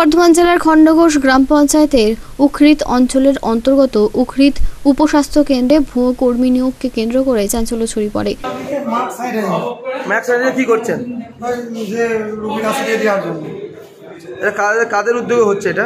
বর্ধমান জেলার খণ্ডঘোষ গ্রাম পঞ্চায়েতের উখরিত অঞ্চলের অন্তর্গত উখরিত উপস্বাস্থ্য কেন্দ্রে ভুয়ো কর্মী নিয়োগকে কেন্দ্র করে চাঞ্চল্য ছড়িয়ে পড়ে। কি করছেন? কাদের উদ্যোগে হচ্ছে এটা?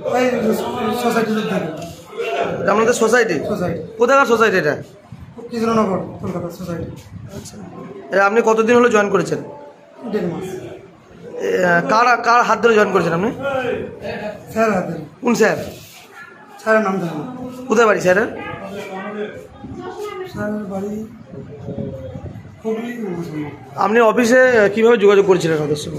আমাদের সোসাইটি। কোথাকার সোসাইটি এটা? কৃষ্ণনগর, কলকাতা সোসাইটি। আচ্ছা, আপনি কতদিন হলো জয়েন করেছেন? 1.5 মাস। কার হাত ধরে জয়েন করেছেন আপনি? স্যার হাত ধরে। কোন স্যার? স্যারের নাম জানি না। কোথায় বাড়ি স্যারের? স্যারের বাড়ি হুগলি। আপনি অফিসে কিভাবে যোগাযোগ করেছিলেন ওদের সঙ্গে?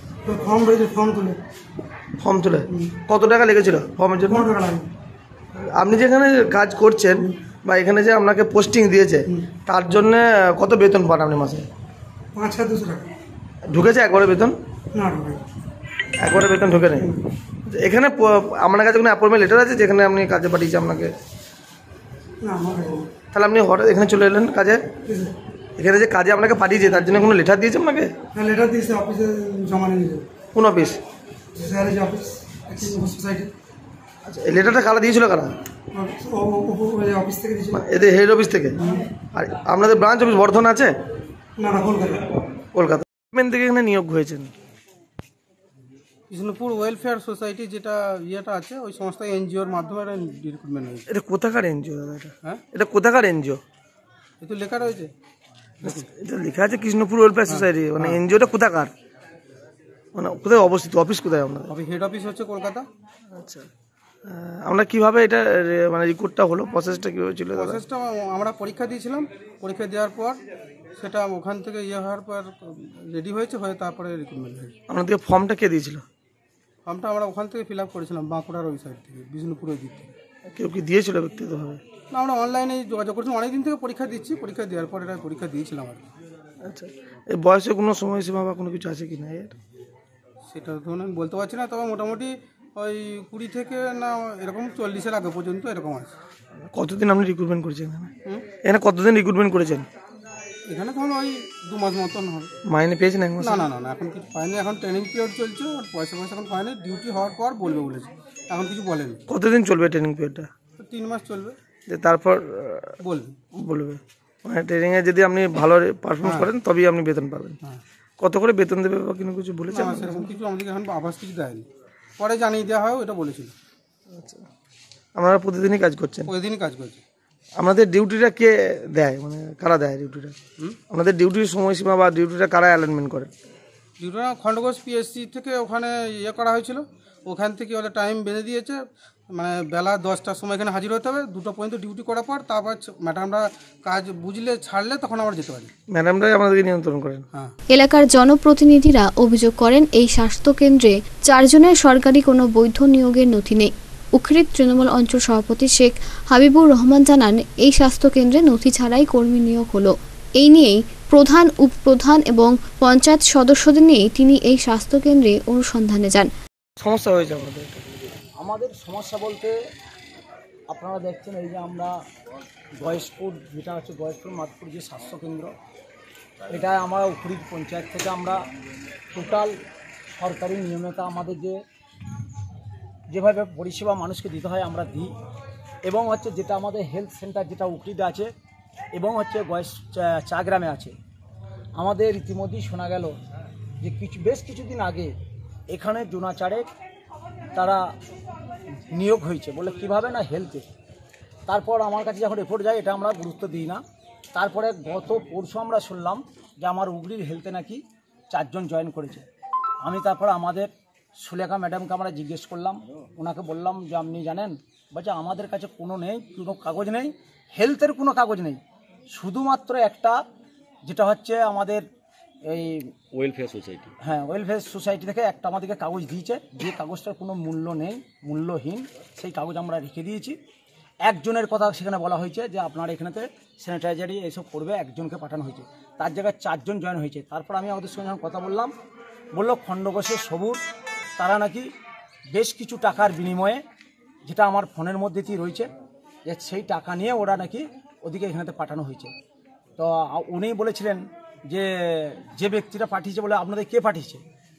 ফর্ম তুলে। কত টাকা লেগেছিল ফর্মের জন্য? আপনি যেখানে কাজ করছেন বা এখানে যে আপনাকে পোস্টিং দিয়েছে তার জন্য কত বেতন পান আপনি মাসে? 5,200 টাকা। ঢুকেছে একবারে বেতন? না, একবারে বেতন ঢুকে নেই। এখানে আপনার কাছে কোনো অ্যাপয়েন্টমেন্ট লেটার আছে যেখানে আপনি কাজে পাঠিয়েছে আপনাকে? না, তাহলে আপনি হঠাৎ এখানে চলে এলেন কাজে? এখানে যে কাজে আপনাকে পাঠিয়েছে তার জন্য কোনো লেটার দিয়েছে আপনাকে? হ্যাঁ, লেটার দিয়েছে, অফিসে জমা নিয়ে। কোন অফিস? স্যারের অফিস, সোসাইটি। আচ্ছা, এই লেটারটা কারা দিয়েছিল? কারা? অফিস থেকে দিয়েছিল। এদের হেড অফিস থেকে? আর আপনাদের ব্রাঞ্চ অফিস বর্ধমান আছে? না, কলকাতা। কলকাতা থেকে এখানে নিয়োগ হয়েছেন? কৃষ্ণপুর ওয়েলফেয়ার সোসাইটি যেটা ইয়েটা আছে ওই সমস্ত এনজিওর মাধ্যমে রিক্রুটমেন্ট হয়েছে। এটা কোথাকার এনজিও দাদা? এটা হ্যাঁ, এটা কোথাকার এনজিও? এটা লেখা রয়েছে। এটা লেখা আছে কৃষ্ণপুর ওয়েলফেয়ার সোসাইটি। মানে এনজিওটা কোথাকার, মানে কোথায় অবস্থিত? অফিস কোথায় আপনার? হেড অফিস হচ্ছে কলকাতা। আচ্ছা, আমরা কিভাবে এটা মানে রিক্রুটটা হলো, প্রসেসটা কীভাবে ছিল? প্রসেসটা আমরা পরীক্ষা দিয়েছিলাম, পরীক্ষা দেওয়ার পর সেটা ওখান থেকে হওয়ার পর রেডি হয়েছে, হয়ে তারপরে রিক্রুটমেন্ট হয়েছে। আপনাদেরকে ফর্মটা কে দিয়েছিল? ফর্মটা আমরা ওখান থেকে ফিল আপ করেছিলাম, বাঁকুড়ার ওই সাইড থেকে, বিষ্ণুপুর ওই দিক থেকে। কেউ কি দিয়েছিল ব্যক্তিগতভাবে? না, আমরা অনলাইনে যোগাযোগ করেছিলাম, অনেকদিন থেকে পরীক্ষা দিচ্ছি, পরীক্ষা দেওয়ার পর এটা পরীক্ষা দিয়েছিলাম আর কি। আচ্ছা, এই বয়সে কোনো সময়সীমা বা কোনো কিছু আছে কি না এর? সেটা ধরুন আমি বলতে পারছি না, তবে মোটামুটি ওই 20 থেকে না এরকম 40-এর আগে পর্যন্ত এরকম আছে। কতদিন আপনি রিক্রুটমেন্ট করেছেন এখানে? কতদিন রিক্রুটমেন্ট করেছেন এখানে? ধরুন ওই 2 মাস মতন হবে। মাইনে পেয়েছেন এক মাস? না, এখন কিছু পাইনি, এখন ট্রেনিং পিরিয়ড চলছে, আর পয়সা এখন পাইনি। ডিউটি হওয়ার পর বলবে বলেছে, এখন কিছু বলেনি। কতদিন চলবে ট্রেনিং পিরিয়ডটা? 3 মাস চলবে, তারপর বলবে। মানে ট্রেনিংয়ে যদি আপনি ভালো পারফরমেন্স করেন তবেই আপনি বেতন পাবেন। কত করে বেতন দেবে বা কোনো কিছু বলেছেন? সেরকম কিছু আমাদেরকে এখন আভাস কিছু দেয়নি, পরে জানিয়ে দেওয়া হয়, ওটা বলেছিল। আচ্ছা, আপনারা প্রতিদিনই কাজ করছেন? প্রতিদিনই কাজ করছি। আপনাদের ডিউটিটা কে দেয়, মানে কারা দেয় ডিউটিটা? আপনাদের ডিউটির সময়সীমা বা ডিউটিটা কারা অ্যালাইনমেন্ট করেন? ডিউটিটা খণ্ডঘোষ পিএসসি থেকে ওখানে করা হয়েছিল, ওখান থেকে ওরা টাইম বেঁধে দিয়েছে, মানে বেলা 10টার সময় এখানে হাজির হতে হবে, 2টা পর্যন্ত ডিউটি করার পর তারপর ম্যাডামরা কাজ বুঝলে ছাড়লে তখন আমরা যেতে পারি। ম্যাডামরাই আমাদেরকে নিয়ন্ত্রণ করেন? হ্যাঁ। এলাকার জনপ্রতিনিধিরা অভিযোগ করেন এই স্বাস্থ্য কেন্দ্রে 4 জনের সরকারি কোনো বৈধ নিয়োগের নথি নেই। উখরিত তৃণমূল অঞ্চল সভাপতি শেখ হাবিবুর রহমান জানান, এই স্বাস্থ্য কেন্দ্রে নথি ছাড়াই কর্মী নিয়োগ হলো। এই নিয়েই প্রধান, উপপ্রধান এবং পঞ্চায়েত সদস্যদের নিয়ে তিনি এই স্বাস্থ্য কেন্দ্রে অনুসন্ধানে যান। সমস্যা হয়েছে আমাদের সমস্যা বলতে আপনারা দেখছেন এই যে আমরা গয়েশপুর, যেটা হচ্ছে গয়েশপুর মাধপুর যে স্বাস্থ্যকেন্দ্র, এটা আমরা উখরিত পঞ্চায়েত থেকে আমরা টোটাল সরকারি নিয়মিত আমাদের যেভাবে পরিষেবা মানুষকে দিতে হয় আমরা দিই, এবং হচ্ছে যেটা আমাদের হেলথ সেন্টার যেটা উখরিতে আছে এবং হচ্ছে চা গ্রামে আছে। আমাদের ইতিমধ্যেই শোনা গেল যে বেশ কিছুদিন আগে এখানে জোনাচারে তারা নিয়োগ হয়েছে, বলে কিভাবে না হেলথে। তারপর আমার কাছে যখন রিপোর্ট যায় এটা আমরা গুরুত্ব দিই না। তারপরে গত পরশু আমরা শুনলাম যে আমার উগরির হেলথে নাকি 4 জন জয়েন করেছে। আমি তারপর আমাদের সুলেখা ম্যাডামকে আমরা জিজ্ঞেস করলাম, ওনাকে বললাম যে আপনি জানেন? বলছে আমাদের কাছে কোনো কাগজ নেই, হেলথের কোনো কাগজ নেই, শুধুমাত্র একটা যেটা হচ্ছে আমাদের এই ওয়েলফেয়ার সোসাইটি, হ্যাঁ ওয়েলফেয়ার সোসাইটি থেকে একটা আমাদেরকে কাগজ দিয়েছে, যে কাগজটার কোনো মূল্য নেই, মূল্যহীন, সেই কাগজ আমরা রেখে দিয়েছি। একজনের কথা সেখানে বলা হয়েছে যে আপনার এখানেতে স্যানিটাইজারি এইসব করবে, একজনকে পাঠানো হয়েছে, তার জায়গায় 4 জন জয়েন হয়েছে। তারপর আমি ওদের সঙ্গে যখন কথা বললাম, বললো খণ্ডঘোষের সবুজ তারা নাকি বেশ কিছু টাকার বিনিময়ে, যেটা আমার ফোনের মধ্যে দিয়ে রয়েছে, যে সেই টাকা নিয়ে ওরা নাকি ওদিকে এখানেতে পাঠানো হয়েছে। তো উনি বলেছিলেন যে ব্যক্তিটা পাঠিয়েছে, বলে আপনাদের কে পাঠিয়েছে,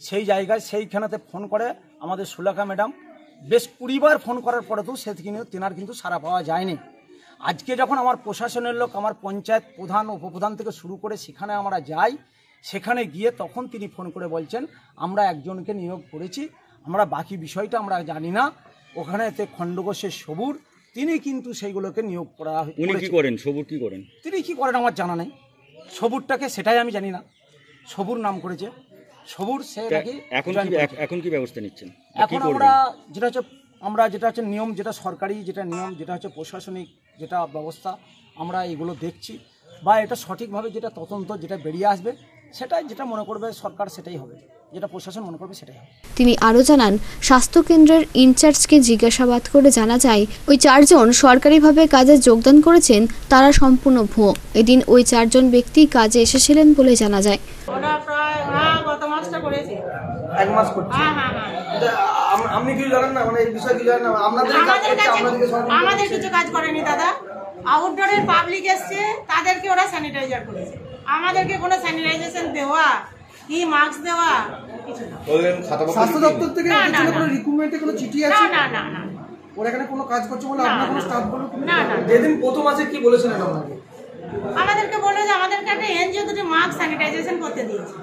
সেই জায়গায় সেইখানেতে ফোন করে আমাদের সুলেখা ম্যাডাম, বেশ 20 বার ফোন করার পরেও তেনার কিন্তু সাড়া পাওয়া যায়নি। আজকে যখন আমার প্রশাসনের লোক, আমার পঞ্চায়েত প্রধান উপপ্রধান থেকে শুরু করে সেখানে আমরা যাই, সেখানে গিয়ে তখন তিনি ফোন করে বলছেন আমরা একজনকে নিয়োগ করেছি, আমরা বাকি বিষয়টা আমরা জানি না। ওখানে খণ্ডঘোষের সবুর, তিনি কিন্তু সেইগুলোকে নিয়োগ করা উনি কি করেন, সবুর কি করেন, তিনি কি করেন আমার জানা নেই। সবুরটাকে সেটাই আমি জানি না, সবুর নাম করেছে, সবুর সে নাকি। এখন কি ব্যবস্থা নিচ্ছেন? এখন যেটা হচ্ছে নিয়ম, যেটা সরকারি যেটা নিয়ম, যেটা হচ্ছে প্রশাসনিক যেটা ব্যবস্থা, আমরা এগুলো দেখছি, বা এটা সঠিকভাবে যেটা তদন্ত যেটা বেরিয়ে আসবে সেটাই যেটা মনে করবে সরকার সেটাই হবে, যেটা প্রশাসন মনে করবে সেটাই হবে। তিনি আরও জানান, স্বাস্থ্যকেন্দ্রের ইনচার্জকে জিজ্ঞাসাবাদ করে জানা যায় ওই 4 জন সরকারিভাবে কাজে যোগদান করেছেন তারা সম্পূর্ণ ভুয়ো। এদিন ওই 4 জন ব্যক্তি কাজে এসেছিলেন বলে জানা যায়। ওটা প্রায় গত মাসটা করেছে। 1 মাস করছে। হ্যাঁ। আপনি কি জানেন না, মানে এই বিষয়ে কি জানেন না? আমাদের কিছু কাজ করেনি দাদা। আউটডোরের পাবলিক এসছে, তাদেরকে ওরা স্যানিটাইজার করেছে। আমাদেরকে কোনো স্যানিটাইজেশন দেওয়া কি মাস্ক দেওয়া কিছু না। স্বাস্থ্য দপ্তর থেকে কোনো রিক্রুটমেন্টে কোনো চিঠি আছে? না। ওরা এখানে কোনো কাজ করছে বলে আপনার কোনো স্টাফ বলে? না। যেদিন প্রথম আছে কি বলেছিলেন আপনাকে? আমাদেরকে বলে যে আমাদেরকে একটা এনজিও দুটি মাস্ক স্যানিটাইজেশন করতে দিয়েছে।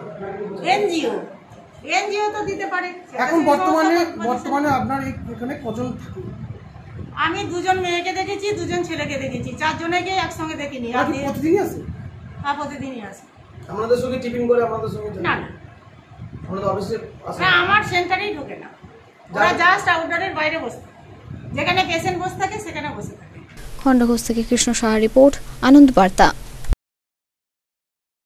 এনজিও তো দিতে পারে। এখন বর্তমানে আপনার এখানে কজন থাকে? আমি 2 জন মেয়েকে দেখেছি, 2 জন ছেলেকে দেখেছি, 4 জনকে একসঙ্গে দেখিনি। প্রতিদিনই আছে? হ্যাঁ, প্রতিদিনই আছে। আপনাদের সঙ্গে টিফিন করে আপনাদের সঙ্গে? না। আপনাদের অফিসে আসে? না, আমার সেন্টারেই ঢোকে না। ওরা জাস্ট আউটডোরের বাইরে বসে থাকে, যেখানে পেশেন্ট বসে থাকে সেখানে বসে থাকে। খণ্ডঘোষ থেকে কৃষ্ণ সাহা রিপোর্ট, আনন্দ বার্তা।